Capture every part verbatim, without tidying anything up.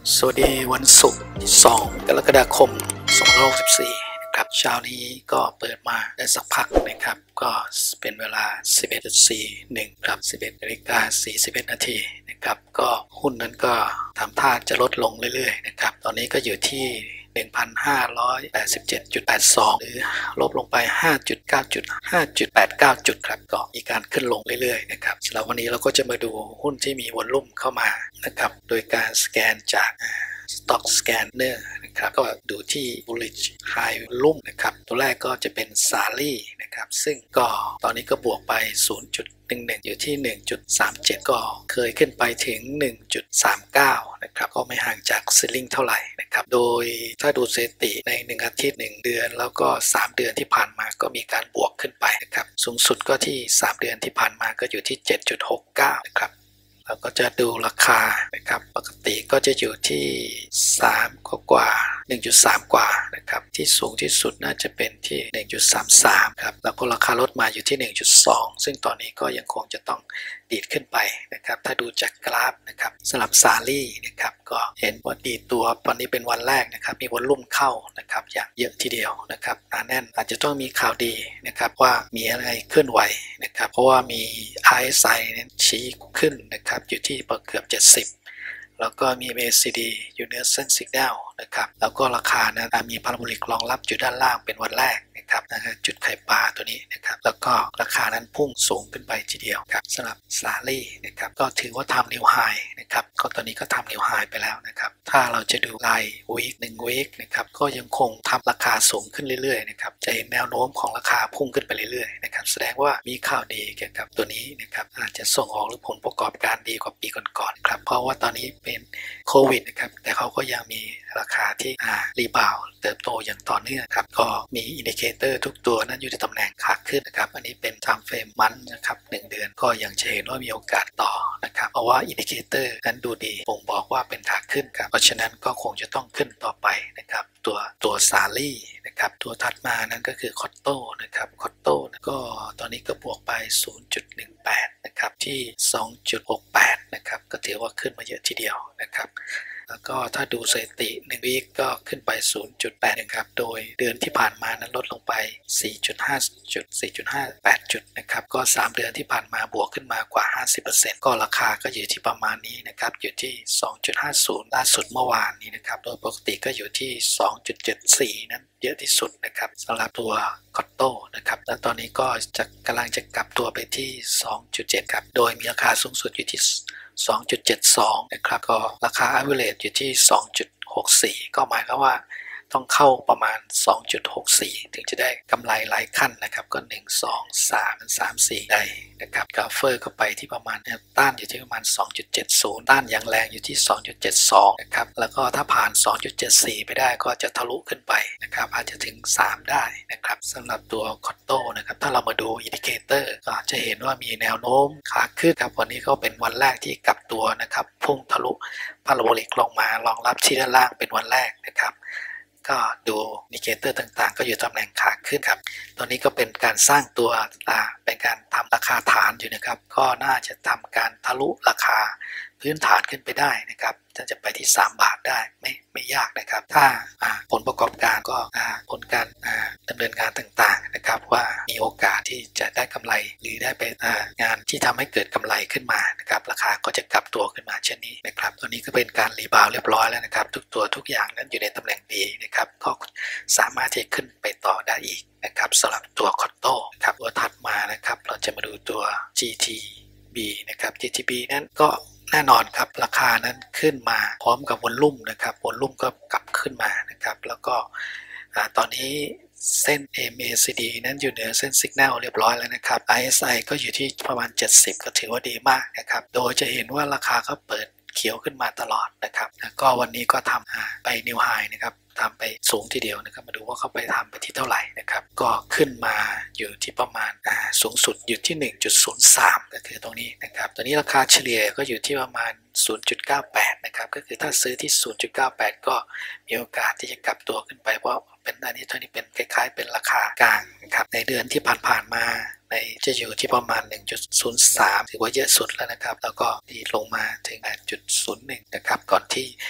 สวัสดีวันศุกร์ที่สองกรกฎาคมสองพันห้าร้อยหกสิบสี่นะครับเช้านี้ก็เปิดมาได้สักพักนะครับก็เป็นเวลา สิบเอ็ดจุดสี่หนึ่ง ครับ สิบเอ็ดนาฬิกาสี่สิบเอ็ดนาทีนะครับก็หุ้นนั้นก็ทำท่าจะลดลงเรื่อยๆนะครับตอนนี้ก็อยู่ที่ หนึ่งพันห้าร้อยแปดสิบเจ็ดจุดแปดสอง หรือลบลงไป ห้าจุดเก้าจุด ห้าจุดแปดเก้า จุดครับก็มีการขึ้นลงเรื่อยๆนะครับสำหรับวันนี้เราก็จะมาดูหุ้นที่มีวอลลุ่มเข้ามานะครับโดยการสแกนจากStock Scanner นะครับก็ดูที่ Bullish High Volume นะครับตัวแรกก็จะเป็น ซารี่ นะครับซึ่งก็ตอนนี้ก็บวกไป ศูนย์จุดหนึ่งหนึ่ง อยู่ที่ หนึ่งจุดสามเจ็ด ก็เคยขึ้นไปถึง หนึ่งจุดสามเก้า นะครับก็ไม่ห่างจากซีลิ่งเท่าไหร่นะครับโดยถ้าดูสถิติในหนึ่งอาทิตย์หนึ่งเดือนแล้วก็สามเดือนที่ผ่านมาก็มีการบวกขึ้นไปนะครับสูงสุดก็ที่สามเดือนที่ผ่านมาก็อยู่ที่ เจ็ดจุดหกเก้า นะครับเราก็จะดูราคานะครับปกติก็จะอยู่ที่สามกว่า หนึ่งจุดสาม กว่านะครับที่สูงที่สุดน่าจะเป็นที่ หนึ่งจุดสามสาม ครับแล้วก็ราคาลดมาอยู่ที่ หนึ่งจุดสอง ซึ่งตอนนี้ก็ยังคงจะต้องดีดขึ้นไปนะครับถ้าดูจากกราฟนะครับสำหรับซารี่นะครับก็เห็นว่าดีดตัววันนี้เป็นวันแรกนะครับมีวอลลุ่มเข้านะครับอย่างเยอะทีเดียวนะครับหนาแน่นอาจจะต้องมีข่าวดีนะครับว่ามีอะไรเคลื่อนไหวนะครับเพราะว่ามี อาร์ เอส ไอ นั้นชี้ขึ้นนะครับอยู่ที่เกือบเจ็ดสิบแล้วก็มี เอ็ม เอ ซี ดี อยู่เหนือเส้นสัญญาณนะครับแล้วก็ราคานั้นมีพาราโบลิกรองรับอยู่ด้านล่างเป็นวันแรกนะครับนะฮะจุดไข่ปลาตัวนี้นะครับแล้วก็ราคานั้นพุ่งสูงขึ้นไปทีเดียวครับสำหรับซารี่นะครับก็ถือว่าทำนิวไฮนะครับก็ตอนนี้ก็ทำนิวไฮไปแล้วนะครับถ้าเราจะดูรายวีคหนึ่งวีคนะครับก็ยังคงทำราคาสูงขึ้นเรื่อยๆนะครับจะเห็นแนวโน้มของราคาพุ่งขึ้นไปเรื่อยๆนะครับแสดงว่ามีข่าวดีเกี่ยวกับตัวนี้นะครับอาจจะส่งออกหรือผลประกอบการดีกว่าปีก่อนๆครับเพราะว่าตอนนี้เป็นโควิดนะครับแต่เขาก็ยังมีราคาที่อ่ารีบาวเติบโตอย่างต่อเนื่องครับก็มีอินดิเคเตอร์ทุกตัวนั้นอยู่ในตำแหน่งขาขึ้นนะครับอันนี้เป็น time frame มันนะครับหนึ่งเดือนก็ยังจะเห็นว่ามีโอกาสต่อนะครับเพราะว่าอินดิเคเตอร์นั้นดูดีบ่งบอกว่าเป็นขาขึ้นครับเพราะฉะนั้นก็คงจะต้องขึ้นต่อไปนะครับตัวตัวซารี่นะครับตัวถัดมานั้นก็คือคอตโต้นะครับคอตโต้ก็ตอนนี้ก็บวกไป ศูนย์จุดหนึ่งแปด นะครับที่ สองจุดหกแปด นะครับก็ถือว่าขึ้นมาเยอะทีเดียวนะครับแล้วก็ถ้าดูสถิติหนึ่งวีคก็ขึ้นไป ศูนย์จุดแปด นะครับโดยเดือนที่ผ่านมานั้นลดลงไป สี่จุดห้า จุด สี่จุดห้าแปด จุดนะครับก็สามเดือนที่ผ่านมาบวกขึ้นมากว่า ห้าสิบเปอร์เซ็นต์ ก็ราคาก็อยู่ที่ประมาณนี้นะครับอยู่ที่ สองจุดห้าศูนย์ ล่าสุดเมื่อวานนี้นะครับโดยปกติก็อยู่ที่ สองจุดเจ็ดสี่ นั้นเยอะที่สุดนะครับสำหรับตัวคอตโต้นะครับและตอนนี้ก็จะกำลังจะกลับตัวไปที่ สองจุดเจ็ด ครับโดยมีราคาสูงสุดอยู่ที่สองจุดเจ็ดสอง นะครับก็ราคา average อยู่ที่ สองจุดหกสี่ ก็หมายความว่าต้องเข้าประมาณ สองจุดหกสี่ ถึงจะได้กำไรหลายขั้นนะครับก็หนึ่ง สอง สาม สาม สี่ได้นะครับกราฟเฟอร์ก็ไปที่ประมาณต้านอยู่ที่ประมาณ สองจุดเจ็ดศูนย์ ต้านอย่างแรงอยู่ที่ สองจุดเจ็ดสอง นะครับแล้วก็ถ้าผ่าน สองจุดเจ็ดสี่ ไปได้ก็จะทะลุขึ้นไปนะครับอาจจะถึงสามได้นะครับสำหรับตัวคอตโต้นะครับถ้าเรามาดูอินดิเคเตอร์ก็จะเห็นว่ามีแนวโน้มขาขึ้นครับวันนี้ก็เป็นวันแรกที่กลับตัวนะครับพุ่งทะลุพาราโบลิกลงมารองรับที่ด้านล่างเป็นวันแรกนะครับก็ดูอินดิเคเตอร์ต่างๆก็อยู่ตำแหน่งขาขึ้นครับตอนนี้ก็เป็นการสร้างตัวเป็นการทำราคาฐานอยู่นะครับก็น่าจะทำการทะลุราคาพื้นฐานขึ้นไปได้นะครับจะไปที่สามบาทได้ไม่ไม่ยากนะครับถ้าผลประกอบการก็ผลการดำเนินงานต่างๆนะครับว่ามีโอกาสที่จะได้กำไรหรือได้ไปงานที่ทำให้เกิดกำไรขึ้นมานะครับราคาก็จะกลับตัวขึ้นมาเช่นนี้นะครับตอนนี้ก็เป็นการรีบาวเรียบร้อยแล้วนะครับทุกตัวทุกอย่างนั้นอยู่ในตำแหน่งดีนะครับก็สามารถที่จะขึ้นไปต่อได้อีกนะครับสำหรับตัวคอตโต้ครับตัวถัดมานะครับเราจะมาดูตัว จี ที บี นะครับ จี ที บี นั้นก็แน่นอนครับราคานั้นขึ้นมาพร้อมกับวอลลุ่มนะครับวอลลุ่มก็กลับขึ้นมานะครับแล้วก็ตอนนี้เส้น เอ็ม เอ ซี ดี นั้นอยู่เหนือเส้นสัญญาณเรียบร้อยแล้วนะครับ อาร์ เอส ไอ ก็อยู่ที่ประมาณเจ็ดสิบก็ถือว่าดีมากนะครับโดยจะเห็นว่าราคาก็เปิดเขียวขึ้นมาตลอดนะครับก็วันนี้ก็ทำไปนิวไฮนะครับทำไปสูงทีเดียวนะครับมาดูว่าเขาไปทำไปที่เท่าไหร่นะครับก็ขึ้นมาอยู่ที่ประมาณสูงสุดอยู่ที่ หนึ่งจุดศูนย์สาม ก็คือตรงนี้นะครับตอนนี้ราคาเฉลี่ยก็อยู่ที่ประมาณ ศูนย์จุดเก้าแปด นะครับก็คือถ้าซื้อที่ ศูนย์จุดเก้าแปด ก็มีโอกาสที่จะกลับตัวขึ้นไปเพราะเป็นอันนี้ตัวนี้เป็นคล้ายๆเป็นราคากลางนะครับในเดือนที่ผ่านๆมาในจะอยู่ที่ประมาณ หนึ่งจุดศูนย์สาม ถือว่าเยอะสุดแล้วนะครับแล้วก็ดีลงมาถึง แปดจุดศูนย์หนึ่ง นะครับก่อนที่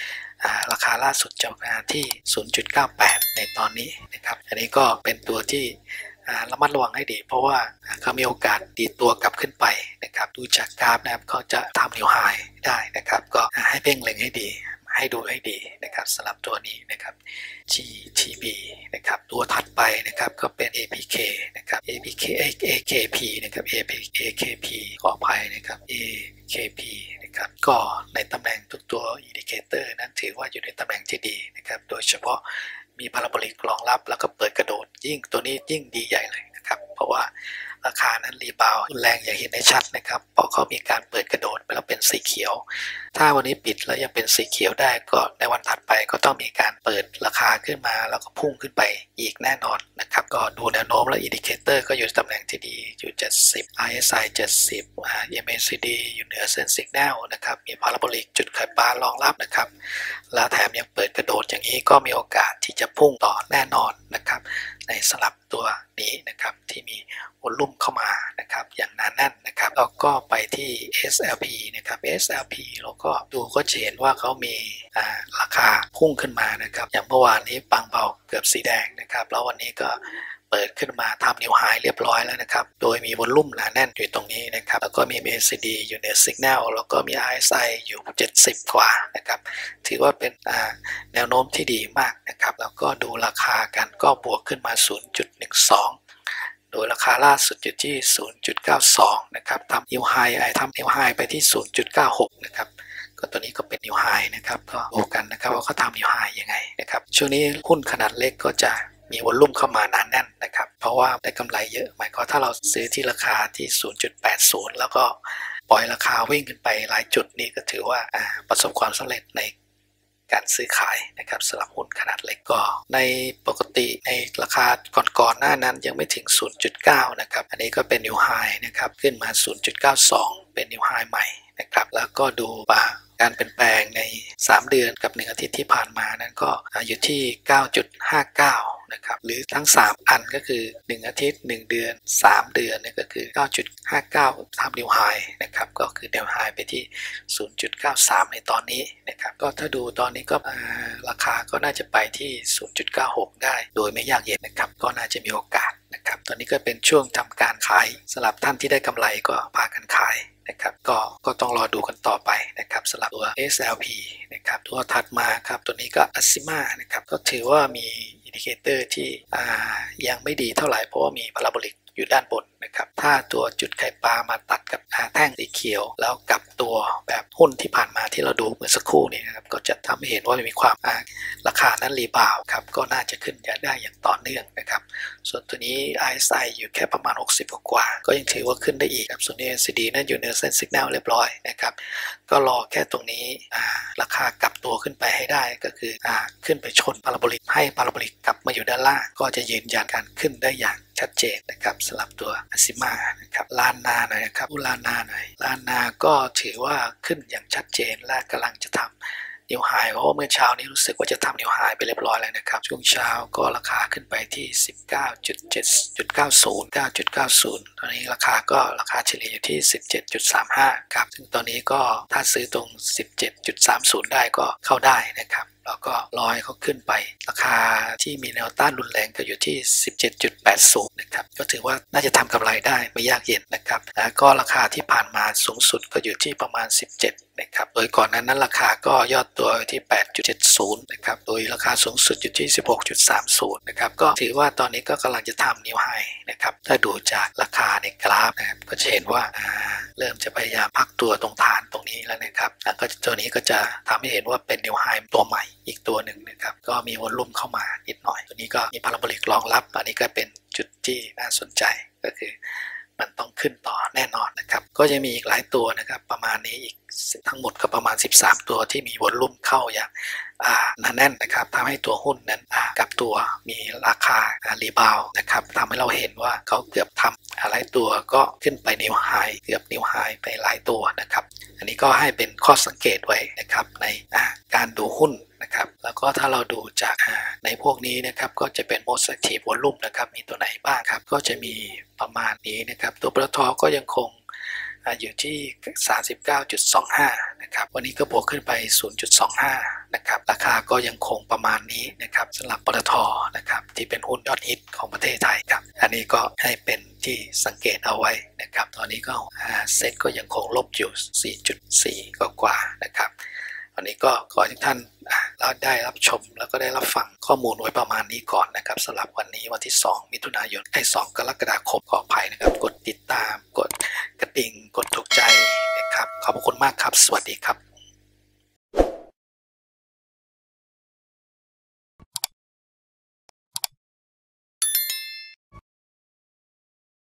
ราคาล่าสุดจะมาที่ ศูนย์จุดเก้าแปด ในตอนนี้นะครับอันนี้ก็เป็นตัวที่ระมัดระวังให้ดีเพราะว่าเขามีโอกาสดีตัวกลับขึ้นไปนะครับดูจากกราฟนะครับเขาจะทำนิวไฮได้นะครับก็ให้เพ่งเล็งให้ดีให้ดูให้ดีนะครับสำหรับตัวนี้นะครับ จี ที บี นะครับตัวถัดไปนะครับก็เป็น เอ พี เค นะครับ เอ พี เค เอ เค พี นะครับ เอ เค พี ขออภัยนะครับ เอ เค พี นะครับก็ในตำแหน่งทุกตัว Indicator นั้นถือว่าอยู่ในตำแหน่งที่ดีนะครับโดยเฉพาะมีพาราโบลิกรองรับแล้วก็เปิดกระโดดยิ่งตัวนี้ยิ่งดีใหญ่เลยนะครับเพราะว่าราคานั้นรีบาวรุนแรงอย่างเห็นได้ชัดนะครับเพราะเขามีการเปิดกระโดดไปแล้วเป็นสีเขียวถ้าวันนี้ปิดแล้วยังเป็นสีเขียวได้ก็ในวันถัดไปก็ต้องมีการเปิดราคาขึ้นมาแล้วก็พุ่งขึ้นไปอีกแน่นอนนะครับก็ดูแนวโน้มแล้วอินดิเคเตอร์ก็อยู่ในตำแหน่งที่ดีอยู่เจ็ดสิบ อาร์ เอส ไอ เจ็ดสิบ เอ็ม เอ ซี ดี อยู่เหนือเส้นสัญญาณนะครับมีพาราโบลิกจุดขายปลารองรับนะครับแล้วแถมยังเปิดกระโดดอย่างนี้ก็มีโอกาสที่จะพุ่งต่อแน่นอนนะครับในสลับตัวนี้นะครับที่มีวอลลุ่มเข้ามานะครับอย่างหนาแน่นนะครับแล้วก็ไปที่ เอส แอล พี นะครับ เอส แอล พี เราก็ดูก็จะเห็นว่าเขามีราคาพุ่งขึ้นมานะครับอย่างเมื่อวานนี้ปังเบาเกือบสีแดงนะครับแล้ววันนี้ก็เปิดขึ้นมาทำนิวไฮเรียบร้อยแล้วนะครับโดยมีวอลลุ่มหนาแน่นอยู่ตรงนี้นะครับแล้วก็มี เอ็ม เอ ซี ดี อยู่เหนือสัญญาณแล้วก็มี อาร์ เอส ไอ อยู่เจ็ดสิบกว่านะครับถือว่าเป็นแนวโน้มที่ดีมากนะครับแล้วก็ดูราคากันก็บวกขึ้นมา ศูนย์จุดหนึ่งสองโดยราคาล่าสุดอยู่ที่ ศูนย์จุดเก้าสอง นะครับทำนิวไฮไอทำนิวไฮไปที่ ศูนย์จุดเก้าหก นะครับก็ตัวนี้ก็เป็นนิวไฮนะครับก็ดูกันนะครับว่าเขาทำนิวไฮยังไงนะครับช่วงนี้หุ้นขนาดเล็กก็จะมีวอลลุ่มเข้ามาหนาแน่นนะครับเพราะว่าได้กำไรเยอะหมายความถ้าเราซื้อที่ราคาที่ ศูนย์จุดแปดศูนย์ แล้วก็ปล่อยราคาวิ่งขึ้นไปหลายจุดนี่ก็ถือว่าประสบความสำเร็จในการซื้อขายนะครับสำหรับหุ้นขนาดเล็กก็ในปกติในราคาก่อนๆหน้านั้นยังไม่ถึง ศูนย์จุดเก้า นะครับอันนี้ก็เป็นนิวไฮนะครับขึ้นมา ศูนย์จุดเก้าสอง เป็นนิวไฮใหม่นะครับแล้วก็ดูว่าการเปลี่ยนแปลงในสามเดือนกับหนึ่งอาทิตย์ที่ผ่านมานั้นก็อยู่ที่ เก้าจุดห้าเก้า นะครับหรือทั้งสามอันก็คือหนึ่งอาทิตย์หนึ่งเดือนสามเดือนนี่ก็คือ เก้าจุดห้าเก้า ทำนิวไฮนะครับก็คือนิวไฮไปที่ ศูนย์จุดเก้าสาม ในตอนนี้นะครับก็ถ้าดูตอนนี้ก็ราคาก็น่าจะไปที่ ศูนย์จุดเก้าหก ได้โดยไม่ยากเย็นนะครับก็น่าจะมีโอกาสนะครับตอนนี้ก็เป็นช่วงทำการขายสำหรับท่านที่ได้กำไรก็พากันขายนะครับก็ก็ต้องรอดูกันต่อไปนะครับสำหรับตัว เอส แอล พี นะครับตัวถัดมาครับตัวนี้ก็ Acima นะครับก็ถือว่ามีอินดิเคเตอร์ที่ยังไม่ดีเท่าไหร่เพราะว่ามีพาราโบลิกอยู่ด้านบนนะครับถ้าตัวจุดไข่ปลามาตัดกับแท่งสีเขียวแล้วกลับตัวแบบหุ้นที่ผ่านมาที่เราดูเมื่อสักครู่นี้นะครับก็จะทำให้เห็นว่ามีความราคานั้นรีบาวครับก็น่าจะขึ้นได้อย่างต่อเนื่องนะครับส่วนตัวนี้ อาร์ เอส ไอ อยู่แค่ประมาณหกสิบกว่าก็ยังถือว่าขึ้นได้อีกครับส่วน เอ็น ซี ดี นั้นอยู่ในเส้นสัญญาณเรียบร้อยนะครับก็รอแค่ตรงนี้ราคากลับตัวขึ้นไปให้ได้ก็คือขึ้นไปชนพาราโบลิกให้พาราโบลิกกลับมาอยู่ด้านล่างก็จะยืนยันการขึ้นได้อย่างชัดเจนนะครับสำหรับตัว Acima นะครับลานนาหน่อยนะครับลานนาหน่อยลานนาก็ถือว่าขึ้นอย่างชัดเจนและกำลังจะทำนิวไฮเพราะว่าเมื่อเช้านี้รู้สึกว่าจะทำนิวไฮไปเรียบร้อยแล้วนะครับช่วงเช้าก็ราคาขึ้นไปที่ สิบเก้าจุดเจ็ด เก้าศูนย์ เก้าจุดเก้าศูนย์ ตอนนี้ราคาก็ราคาเฉลี่ยอยู่ที่ สิบเจ็ดจุดสามห้า ครับซึ่งตอนนี้ก็ถ้าซื้อตรง สิบเจ็ดจุดสามศูนย์ ได้ก็เข้าได้นะครับแล้วก็รอให้เขาขึ้นไปราคาที่มีแนวต้านรุนแรงก็อยู่ที่ สิบเจ็ดจุดแปดศูนย์ นะครับก็ถือว่าน่าจะทำกำไรได้ไม่ยากเย็นนะครับแล้วก็ราคาที่ผ่านมาสูงสุดก็อยู่ที่ประมาณสิบเจ็ดนะครับโดยก่อนนั้นนั้นราคาก็ย่อตัวที่ แปดจุดเจ็ดศูนย์ นะครับโดยราคาสูงสุดอยู่ที่ สิบหกจุดสามศูนย์ นะครับก็ถือว่าตอนนี้ก็กำลังจะทำนิวไฮนะครับถ้าดูจากราคาในกราฟนะครับก็จะเห็นว่าเริ่มจะพยายามพักตัวตรงฐานตรงนี้แล้วนะครับแล้วก็ตัวนี้ก็จะทำให้เห็นว่าเป็นนิวไฮตัวใหม่อีกตัวหนึ่งนะครับก็มีวอลลุ่มเข้ามานิดหน่อยตัวนี้ก็มีพาราโบลิกรองรับอันนี้ก็เป็นจุดที่น่าสนใจก็คือมันต้องขึ้นต่อแน่นอนนะครับก็จะมีอีกหลายตัวนะครับประมาณนี้อีกทั้งหมดก็ประมาณสิบสามตัวที่มีวอลลุ่มเข้าอย่างหนาแน่นนะครับทำให้ตัวหุ้นนั้นกับตัวมีราคารีบาวนะครับทำให้เราเห็นว่าเขาเกือบทำหลายตัวก็ขึ้นไปนิวไฮเกือบนิวไฮไปหลายตัวนะครับอันนี้ก็ให้เป็นข้อสังเกตไว้นะครับในการดูหุ้นนะครับแล้วก็ถ้าเราดูจากในพวกนี้นะครับก็จะเป็น most active volume นะครับมีตัวไหนบ้างครับก็จะมีประมาณนี้นะครับตัวปตท.ก็ยังคงอยู่ที่ สามสิบเก้าจุดสองห้า นะครับวันนี้ก็บวกขึ้นไป ศูนย์จุดสองห้า นะครับราก็ยังคงประมาณนี้นะครับสำหรับปตท.นะครับที่เป็นหุ้นยอดฮิตของประเทศไทยครับอันนี้ก็ให้เป็นที่สังเกตเอาไว้นะครับตอนนี้ก็เซ็ตก็ยังคงลบอยู่ สี่จุดสี่ กว่าๆนะครับวันนี้ก็ขอให้ทุกท่านได้รับชมแล้วก็ได้รับฟังข้อมูลไว้ประมาณนี้ก่อนนะครับสำหรับวันนี้วันที่สองมิถุนายนไอ้สองกรกฎาคมขออภัยนะครับกดติดตามกดกระดิ่งกดถูกใจนะครับขอบคุณมากครับสวัสดีครับ